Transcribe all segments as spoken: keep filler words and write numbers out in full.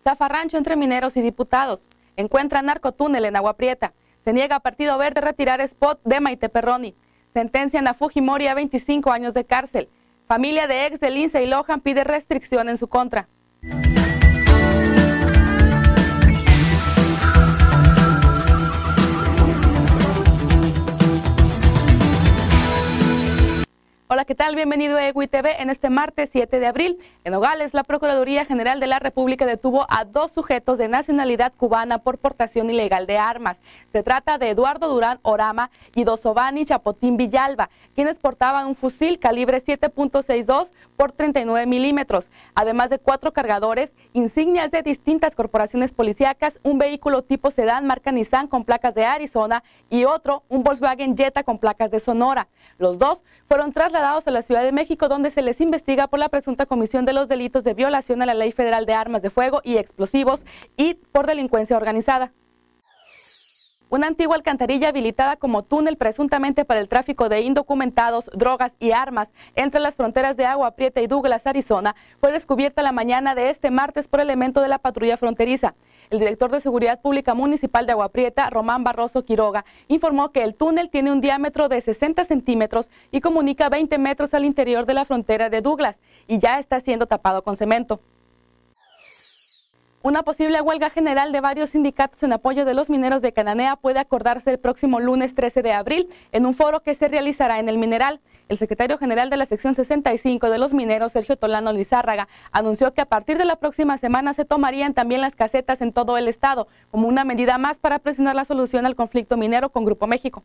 Zafarrancho entre mineros y diputados. Encuentra narcotúnel en Agua Prieta. Se niega a Partido Verde retirar spot de Maite Perroni. Sentencian a Fujimori a veinticinco años de cárcel. Familia de ex de Lindsay Lohan pide restricción en su contra. Hola, ¿qué tal? Bienvenido a EGUI T V en este martes siete de abril. En Nogales, la Procuraduría General de la República detuvo a dos sujetos de nacionalidad cubana por portación ilegal de armas. Se trata de Eduardo Durán Orama y Dosovani Chapotín Villalba, quienes portaban un fusil calibre siete punto sesenta y dos por treinta y nueve milímetros, además de cuatro cargadores, insignias de distintas corporaciones policíacas, un vehículo tipo sedán marca Nissan con placas de Arizona y otro, un Volkswagen Jetta con placas de Sonora. Los dos fueron trasladados a la Ciudad de México, donde se les investiga por la presunta comisión de los delitos de violación a la Ley Federal de Armas de Fuego y Explosivos y por delincuencia organizada. Una antigua alcantarilla habilitada como túnel presuntamente para el tráfico de indocumentados, drogas y armas entre las fronteras de Agua Prieta y Douglas, Arizona, fue descubierta la mañana de este martes por elementos de la patrulla fronteriza. El director de Seguridad Pública Municipal de Agua Prieta, Román Barroso Quiroga, informó que el túnel tiene un diámetro de sesenta centímetros y comunica veinte metros al interior de la frontera de Douglas y ya está siendo tapado con cemento. Una posible huelga general de varios sindicatos en apoyo de los mineros de Cananea puede acordarse el próximo lunes trece de abril en un foro que se realizará en el Mineral. El secretario general de la sección sesenta y cinco de los mineros, Sergio Tolano Lizárraga, anunció que a partir de la próxima semana se tomarían también las casetas en todo el estado, como una medida más para presionar la solución al conflicto minero con Grupo México.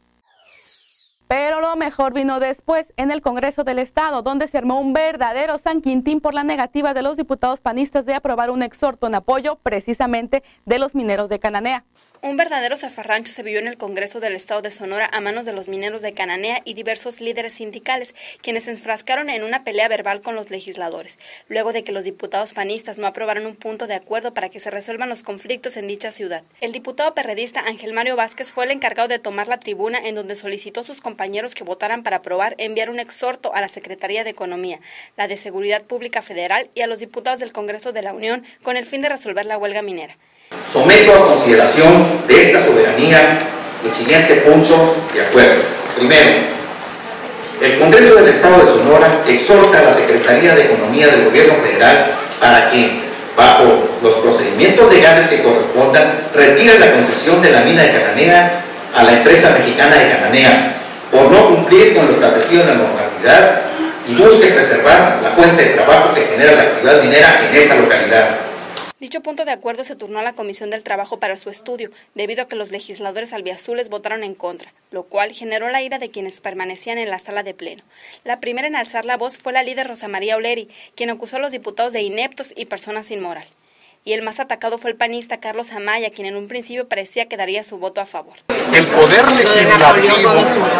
Pero lo mejor vino después, en el Congreso del Estado, donde se armó un verdadero San Quintín por la negativa de los diputados panistas de aprobar un exhorto en apoyo, precisamente, de los mineros de Cananea. Un verdadero zafarrancho se vivió en el Congreso del Estado de Sonora a manos de los mineros de Cananea y diversos líderes sindicales, quienes se enfrascaron en una pelea verbal con los legisladores, luego de que los diputados panistas no aprobaron un punto de acuerdo para que se resuelvan los conflictos en dicha ciudad. El diputado perredista Ángel Mario Vázquez fue el encargado de tomar la tribuna, en donde solicitó a sus compañeros que votaran para aprobar enviar un exhorto a la Secretaría de Economía, la de Seguridad Pública Federal y a los diputados del Congreso de la Unión con el fin de resolver la huelga minera. Someto a consideración de esta soberanía el siguiente punto de acuerdo. Primero, el Congreso del Estado de Sonora exhorta a la Secretaría de Economía del Gobierno Federal para que, bajo los procedimientos legales que correspondan, retire la concesión de la mina de Cananea a la empresa mexicana de Cananea por no cumplir con lo establecido en la normalidad y busque preservar la fuente de trabajo que genera la actividad minera en esa localidad. Dicho punto de acuerdo se turnó a la Comisión del Trabajo para su estudio, debido a que los legisladores albiazules votaron en contra, lo cual generó la ira de quienes permanecían en la sala de pleno. La primera en alzar la voz fue la líder Rosa María Oleri, quien acusó a los diputados de ineptos y personas sin moral. Y el más atacado fue el panista Carlos Amaya, quien en un principio parecía que daría su voto a favor. El poder legislativo,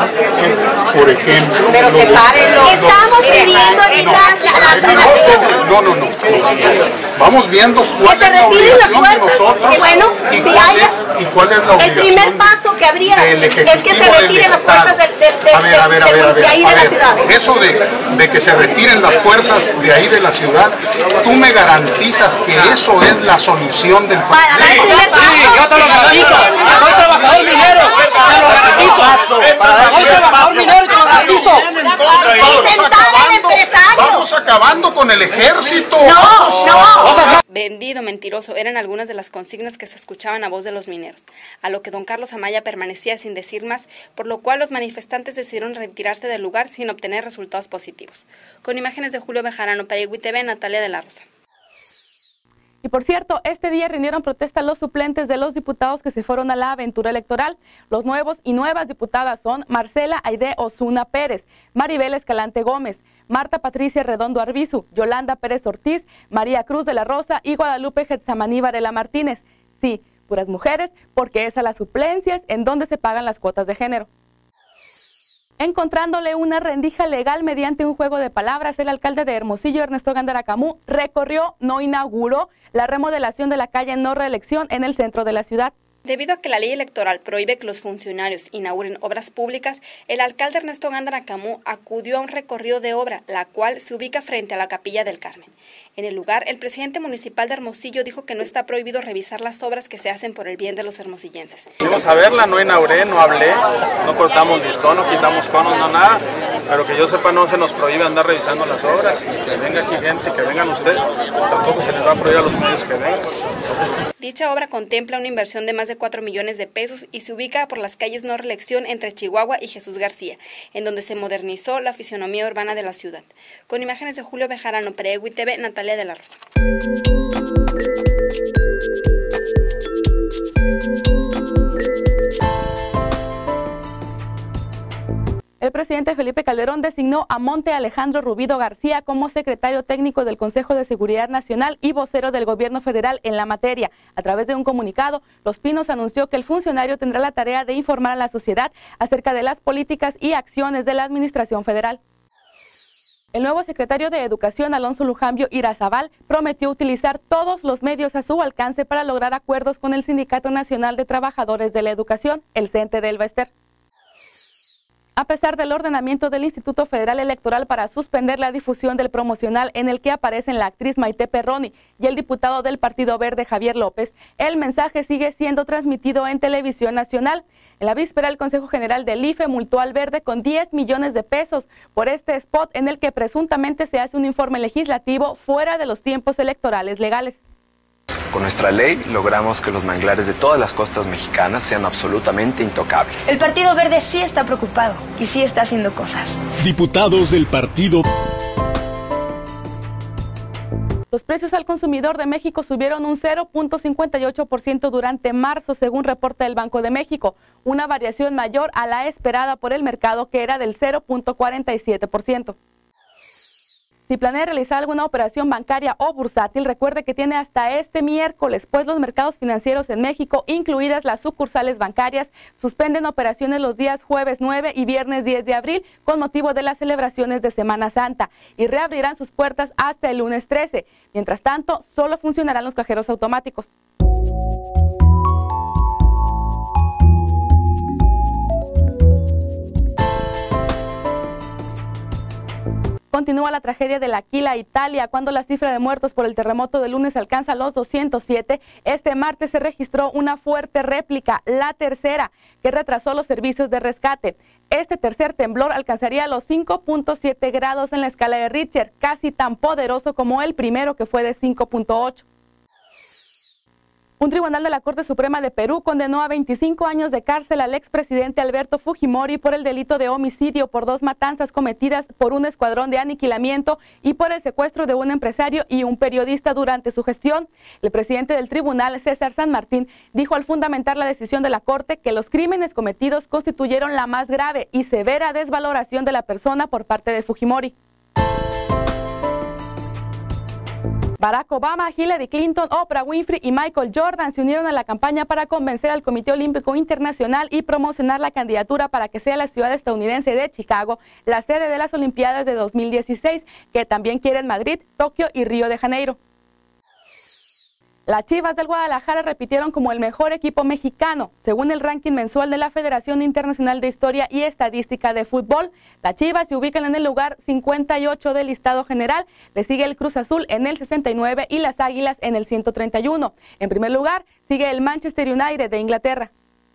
por ejemplo... Pero sepárenlo. Estamos pidiendo esas... No, no, no. Vamos viendo cuál es la obligación de nosotros bueno, y, si cuál haya, es, y cuál es la obligación el primer paso que habría del es que se retiren las fuerzas del, del, del, a ver, a ver, a ver, a ver, de ahí a de la ver, ciudad. Eso de, de que se retiren las fuerzas de ahí de la ciudad, ¿tú me garantizas que eso es la solución del problema? Para dar el primer paso. Sí, yo te lo garantizo. Soy trabajador minero. Te lo garantizo. Soy trabajador minero y te lo garantizo. Entonces, vamos acabando, vamos acabando con el ejército. No, no. Vendido, mentiroso, eran algunas de las consignas que se escuchaban a voz de los mineros, a lo que don Carlos Amaya permanecía sin decir más, por lo cual los manifestantes decidieron retirarse del lugar sin obtener resultados positivos. Con imágenes de Julio Bejarano para EGUI T V, Natalia de la Rosa. Y por cierto, este día rindieron protesta los suplentes de los diputados que se fueron a la aventura electoral. Los nuevos y nuevas diputadas son Marcela Aide Osuna Pérez, Maribel Escalante Gómez, Marta Patricia Redondo Arbizu, Yolanda Pérez Ortiz, María Cruz de la Rosa y Guadalupe Getsamaní Varela Martínez. Sí, puras mujeres, porque es a las suplencias en donde se pagan las cuotas de género. Encontrándole una rendija legal mediante un juego de palabras, el alcalde de Hermosillo, Ernesto Gándara Camú, recorrió, no inauguró, la remodelación de la calle No Reelección en el centro de la ciudad. Debido a que la ley electoral prohíbe que los funcionarios inauguren obras públicas, el alcalde Ernesto Gándara Camú acudió a un recorrido de obra, la cual se ubica frente a la Capilla del Carmen. En el lugar, el presidente municipal de Hermosillo dijo que no está prohibido revisar las obras que se hacen por el bien de los hermosillenses. Fuimos a verla, no inauguré, no hablé, no cortamos listón, no quitamos conos, no nada, pero que yo sepa no se nos prohíbe andar revisando las obras y que venga aquí gente, que vengan ustedes, tampoco se les va a prohibir a los medios que vengan. Dicha obra contempla una inversión de más de cuatro millones de pesos y se ubica por las calles No Reelección entre Chihuahua y Jesús García, en donde se modernizó la fisonomía urbana de la ciudad. Con imágenes de Julio Bejarano para EGUI T V, Natalia de la Rosa. El presidente Felipe Calderón designó a Monte Alejandro Rubido García como secretario técnico del Consejo de Seguridad Nacional y vocero del gobierno federal en la materia. A través de un comunicado, Los Pinos anunció que el funcionario tendrá la tarea de informar a la sociedad acerca de las políticas y acciones de la administración federal. El nuevo secretario de Educación, Alonso Lujambio Irazabal, prometió utilizar todos los medios a su alcance para lograr acuerdos con el Sindicato Nacional de Trabajadores de la Educación, el CENTE del Bester. A pesar del ordenamiento del Instituto Federal Electoral para suspender la difusión del promocional en el que aparecen la actriz Maite Perroni y el diputado del Partido Verde Javier López, el mensaje sigue siendo transmitido en televisión nacional. En la víspera, el Consejo General del I F E multó al Verde con diez millones de pesos por este spot en el que presuntamente se hace un informe legislativo fuera de los tiempos electorales legales. Con nuestra ley logramos que los manglares de todas las costas mexicanas sean absolutamente intocables. El Partido Verde sí está preocupado y sí está haciendo cosas. Diputados del Partido. Los precios al consumidor de México subieron un cero punto cincuenta y ocho por ciento durante marzo, según reporta el Banco de México, una variación mayor a la esperada por el mercado, que era del cero punto cuarenta y siete por ciento. Si planea realizar alguna operación bancaria o bursátil, recuerde que tiene hasta este miércoles, pues los mercados financieros en México, incluidas las sucursales bancarias, suspenden operaciones los días jueves nueve y viernes diez de abril con motivo de las celebraciones de Semana Santa y reabrirán sus puertas hasta el lunes trece. Mientras tanto, solo funcionarán los cajeros automáticos. Continúa la tragedia de L'Aquila, Italia, cuando la cifra de muertos por el terremoto del lunes alcanza los doscientos siete. Este martes se registró una fuerte réplica, la tercera, que retrasó los servicios de rescate. Este tercer temblor alcanzaría los cinco punto siete grados en la escala de Richter, casi tan poderoso como el primero, que fue de cinco punto ocho. Un tribunal de la Corte Suprema de Perú condenó a veinticinco años de cárcel al expresidente Alberto Fujimori por el delito de homicidio por dos matanzas cometidas por un escuadrón de aniquilamiento y por el secuestro de un empresario y un periodista durante su gestión. El presidente del tribunal, César San Martín, dijo al fundamentar la decisión de la Corte que los crímenes cometidos constituyeron la más grave y severa desvaloración de la persona por parte de Fujimori. Barack Obama, Hillary Clinton, Oprah Winfrey y Michael Jordan se unieron a la campaña para convencer al Comité Olímpico Internacional y promocionar la candidatura para que sea la ciudad estadounidense de Chicago la sede de las Olimpiadas de dos mil dieciséis, que también quieren Madrid, Tokio y Río de Janeiro. Las Chivas del Guadalajara repitieron como el mejor equipo mexicano, según el ranking mensual de la Federación Internacional de Historia y Estadística de Fútbol. Las Chivas se ubican en el lugar cincuenta y ocho del listado general, le sigue el Cruz Azul en el sesenta y nueve y las Águilas en el ciento treinta y uno. En primer lugar, sigue el Manchester United de Inglaterra.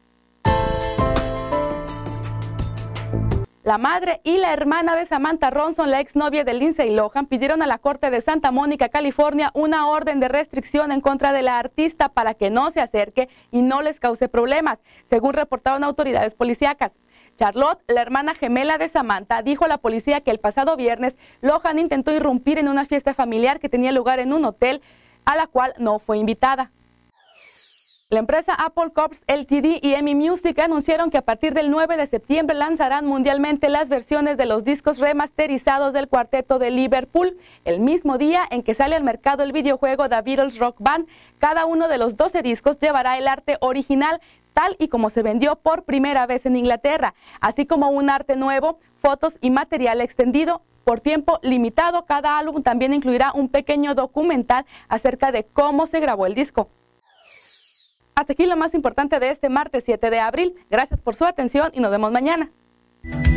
La madre y la hermana de Samantha Ronson, la exnovia de Lindsay Lohan, pidieron a la Corte de Santa Mónica, California, una orden de restricción en contra de la artista para que no se acerque y no les cause problemas, según reportaron autoridades policíacas. Charlotte, la hermana gemela de Samantha, dijo a la policía que el pasado viernes Lohan intentó irrumpir en una fiesta familiar que tenía lugar en un hotel, a la cual no fue invitada. La empresa Apple Corps L T D y E M I Music anunciaron que a partir del nueve de septiembre lanzarán mundialmente las versiones de los discos remasterizados del cuarteto de Liverpool, el mismo día en que sale al mercado el videojuego The Beatles Rock Band. Cada uno de los doce discos llevará el arte original, tal y como se vendió por primera vez en Inglaterra, así como un arte nuevo, fotos y material extendido. Por tiempo limitado, cada álbum también incluirá un pequeño documental acerca de cómo se grabó el disco. Hasta aquí lo más importante de este martes siete de abril. Gracias por su atención y nos vemos mañana.